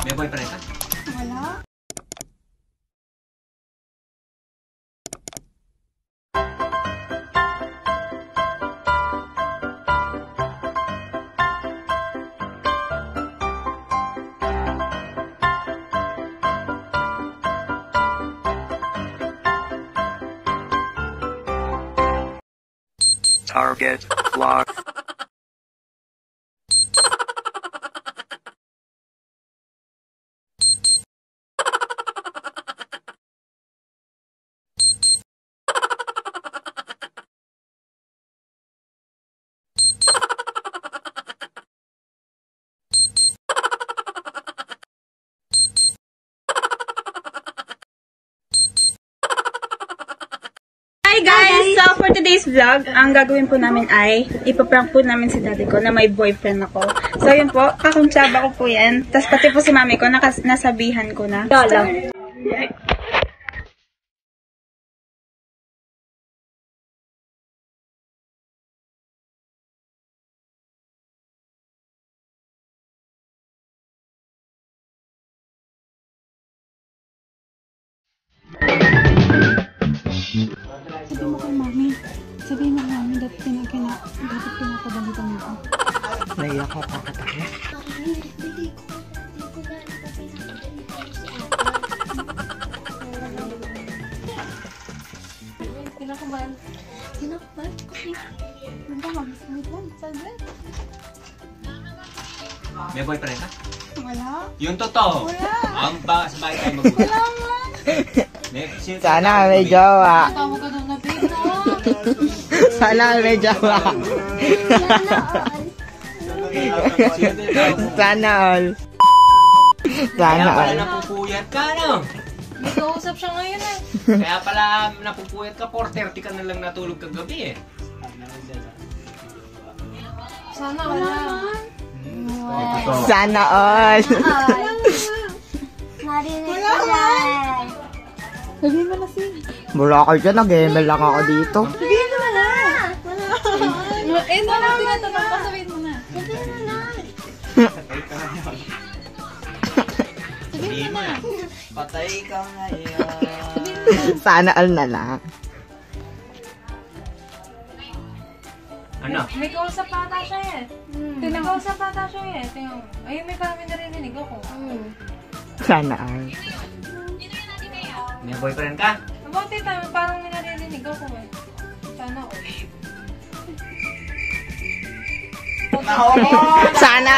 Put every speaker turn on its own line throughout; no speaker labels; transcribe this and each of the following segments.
May boyfriend ka?
Wala.
Target lock.
Hi guys! So for today's vlog, ang gagawin po namin ay ipaprank po namin si daddy ko na may boyfriend ako. So yun po, kakuntsaba ko po yan. Tapos pati po si mami ko, nasabihan ko na. Lolo. Sabi mo kay mami. Sabi mo kay mami, dapat pinapabalitan mo ko.
Naiyak ko pa tayo.
Kinakabahan. Kinakabahan? Banda ka, sabi.
May boyfriend ka?
Wala.
Yung totoo.
Wala.
Ang ba sabay tayo mag-usap.
Wala nga.
Sana may jowa.
Tawag ka daw na big
Sana may jowa. Sana all. Sana
Kaya pala
all.
napupuyat ka, no?
May kausap siya ngayon eh.
Kaya pala napupuyat ka, 4:30 ka na lang natulog kagabi eh.
Sana wala.
Sana all.
Wala nga. Sabihin mo na si.
Mula ka dyan, nag-ML lang ako dito.
Sabihin mo na na. Wala. Eh, wala tinatanong pa. Sabihin mo na. Sabihin mo na. Sabihin mo na.
Patay ka ngayon.
Sana all na lang.
Ano?
May kausap ata siya eh. May kausap ata siya eh. Tingnan mo. Ayun, may parang may narinig ako.
Sana all.
May boyfriend ka?
Mabuti tayo, parang may narinig ako eh. Sana all.
Sana.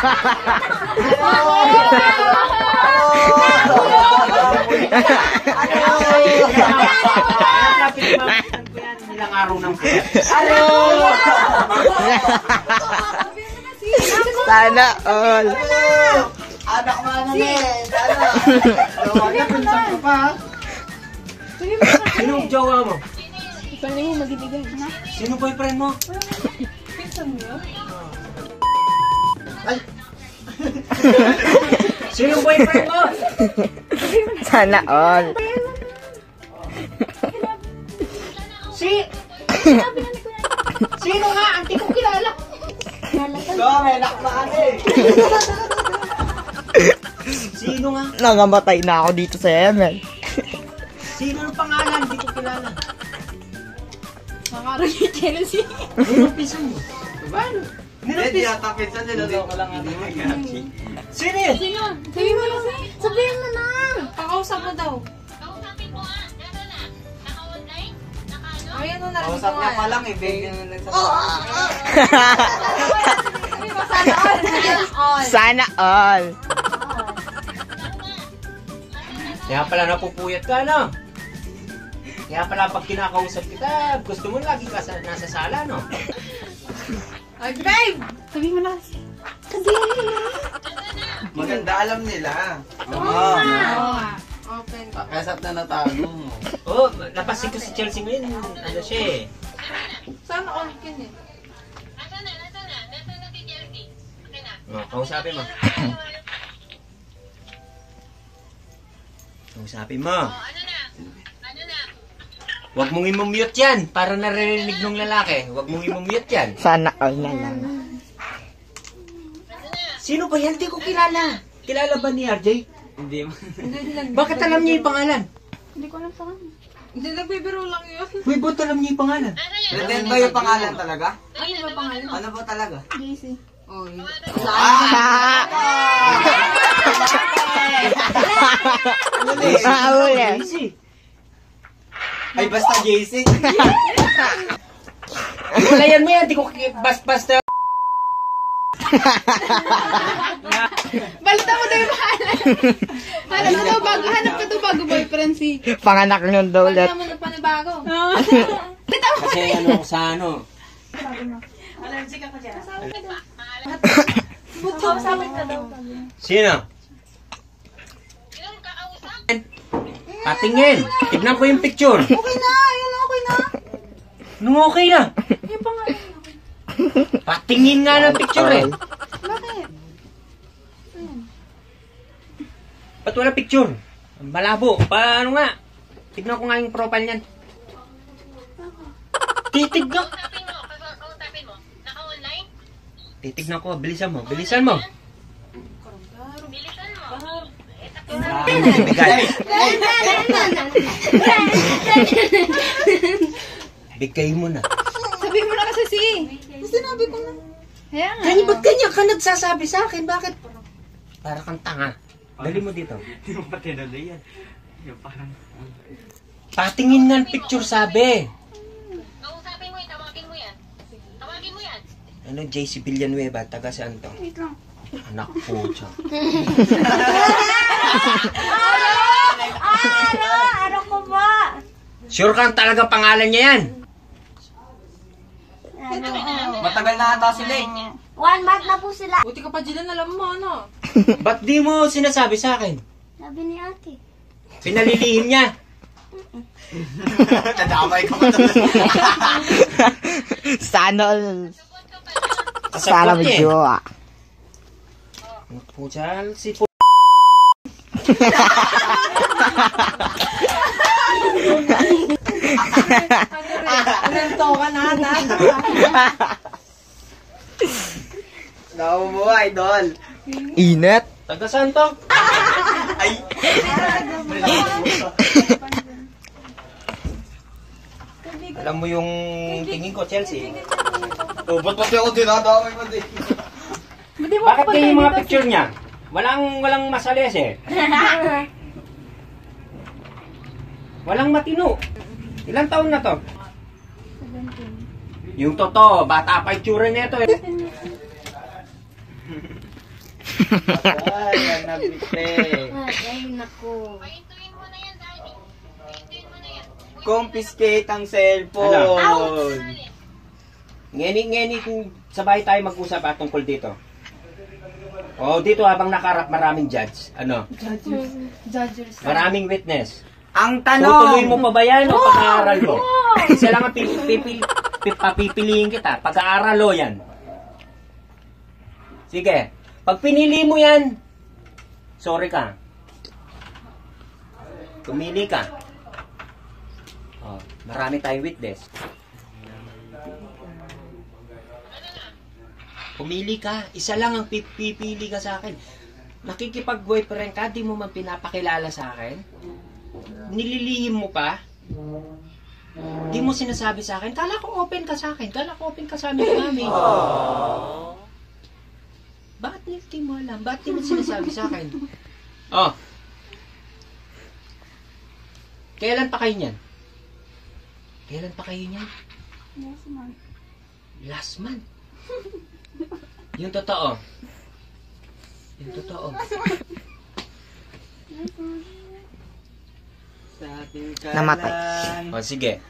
Ilang araw ng puyat.
Sana all.
Anak mo na namin. Sana. Tawagan, pinsan ka pa.
Sinong jowa mo?
Pwede mo magibigay.
Sino boyfriend mo?
Pinsan mo yun?
Sinong boyfriend mo?
Sana all.
Sino nga? Hindi ko kilala.
May anak pa eh.
Sino nga?
Nangamatay na ako dito sa ML.
Sino ang pangalan? Hindi ko kilala.
Makaroon ni Chelsea.
Sino pinsan mo? Paano?
Hindi yata pinsan nila daw ko lang ano.
Sino yun?
Sino? Sabihin mo na si. Sabihin mo na.
Pakausap mo daw. Ayan o, narinig
Kausap
ko
niya pa
nga.
lang eh. Bigyan na lang sa
Sabi mo, sana all. Sana all.
Sana all.
Kaya pala napupuyat ka, no? Kaya pala pag kinakausap kita, gusto mo lagi ka nasa sala, no?
Ay, babe!
Sabihin mo na si.
Maganda alam nila. Oo.
Oo nga. Open.
Kasap na natago mo.
Oo, napasin ko si Chelsea ngayon. Ano siya eh.
Sana all kin eh.
Kausapin mo. Kausapin mo. Huwag mong imumute yan para naririnig ng lalaki. Huwag mong imumute yan.
Sana all na lang.
Sino ba yan? Di ko kilala. Kilala ba ni RJ?
Hindi mo.
Bakit alam niya yung pangalan?
Hindi ko alam sa kanya.
Hindi, nagbibiro lang yun.
Uy, ba't alam niya yung pangalan?
Pretend ba yung pangalan talaga?
Ano ba pangalan?
Ano ba talaga?
JC.
Oh, yun.
Huli.
Easy.
Ay, basta JC.
Walayan mo yan, di ko basta.
Balita mo daw yung pangalan. Hanap ka daw bago boyfriend si.
Panganak nun daw ulit.
Kaya mo na panibago.
Kasi ano, sa ano.
Kausapin ka daw.
Sino? Patingin. Tignan ko yung picture.
Okay na, yun okay na.
Nung okay na.
Yung pangalan.
Patingin nga ng picture eh.
Bakit?
Ba't wala picture? Malabo. Paano nga? Tignan ko nga yung profile niyan. Titignan.
Kausapin mo. Naka-online?
Titignan ko. Bilisan mo. Bilisan mo.
Bilisan mo.
Bigay. Bigay mo na.
Sabihin mo na kasi si. Sinabi ko na. Kaya nga.
Kanya, ba't ganyan ka nagsasabi sa akin? Bakit? Para kang tanga. Dali mo dito.
Hindi mo pa tinali yan. Yung parang...
Patingin nga ang picture sabi.
Kausapin mo yan. Tawagin mo yan. Tawagin mo yan.
Ano, JC Villanueva, taga saan to?
Wait lang.
Anak po siya.
Araw ko ba?
Sure kang talaga pangalan niya yan?
Matagal na ata sila eh.
1 month na po sila.
Buti ka pa dyan, alam mo, ano?
Ba't di mo sinasabi sa akin?
Sabi ni ate.
Pinalilihim niya.
Nadamay ka pa talaga.
Sana all.
Kasapot
Sana
niya eh.
magjowa.
Ano po siya? Si po.
Anong ka na, ata?
Naku mo, idol.
Init.
Taga saan to?
Ay.
Alam mo yung tingin ko, Chelsea.
Oh, ba't pati ako dinadamay mo din?
Bakit kayo yung mga picture niya? Walang masales eh. Walang matino. Ilang taon na to? 17. Yung totoo, bata pa itsura nito eh.
Ay, nabite.
Ay, naku.
Pahintuin mo na yan, Daddy. Pahintuin mo na yan.
Confiscate ang cellphone.
Ngeni kung sabay tayo mag-usap tungkol dito. Oh, dito habang nakarap maraming judge. Ano?
Judgers.
Maraming witness.
Ang
Tutuloy
tanong.
mo pa ba yan o pag-aaral mo? Isa lang ang papipiliin kita. Pag-aaral o yan. Sige. Pag pinili mo yan, sorry ka. Tumili ka. Oh, marami tayong witness. Pumili ka. Isa lang ang pipili ka sa akin. Nakikipag-boyfriend ka, di mo man pinapakilala sa akin. Nililihim mo pa. Di mo sinasabi sa akin. Kala ko open ka sa akin. Kala ko open ka sa amin kami. Bakit di mo alam? Bakit di mo sinasabi sa akin? Oh. Kailan pa kayo niyan? Kailan pa kayo niyan?
Last month.
Last month. Yung totoo. Yung totoo.
Sa ating
Namatay.
kalan.
O, sige.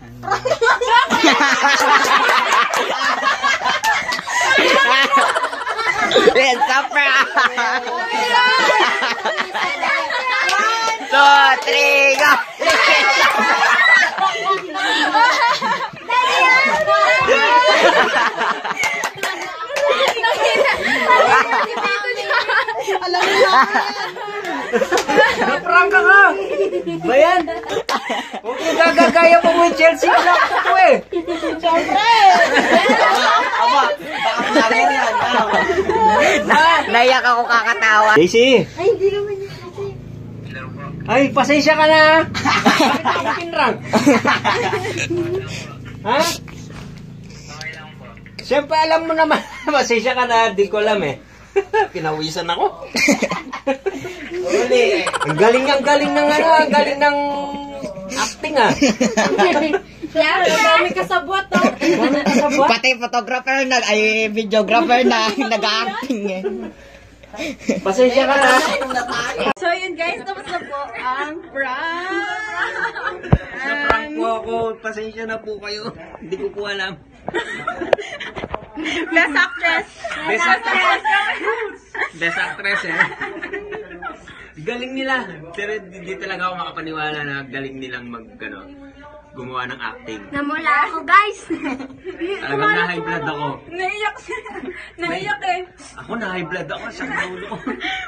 It's a prank! 1, 2, 3, go!
Alam mo na.
Naprangka ka! Ba yan? Huwag mo gagagaya pa mo yung Chelsea. Wala ko to eh.
Aba, baka manalo yan.
Naiyak ako kakatawa.
Daisy!
Ay, hindi naman yun kasi.
Ay, pasensya ka na! Bakit ako pinrang? Ha? Siyempre alam mo naman, pasensya ka na, di ko alam eh. Pinawisan ako.
Uli.
Ang galing ng ang galing ng acting ah.
Yan, dami kasabot, no?
Dami kasabot.
Pati photographer na, ay videographer na, nag-acting eh.
Pasensya ka na.
So yun guys, tapos na po ang prank.
Sa-prank po ako, pasensya na po kayo. Hindi ko po alam.
Best actress.
Best actress. Best actress eh. Galing nila. Pero hindi talaga ako makapaniwala na galing nilang gumawa ng acting.
Namula ako, guys.
Talagang na-high blood ako.
Naiyak siya. Naiyak eh.
Ako na-high blood ako sa ulo ko.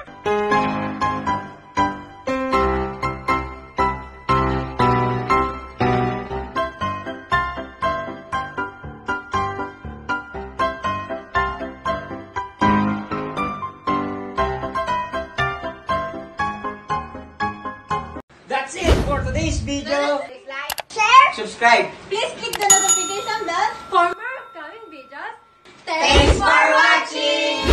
That's it for today's video.
Share.
Subscribe.
Please click the notification bell for more upcoming videos.
Thanks for watching.